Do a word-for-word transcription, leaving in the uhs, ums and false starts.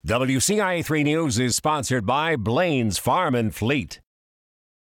W C I A three News is sponsored by Blain's Farm and Fleet.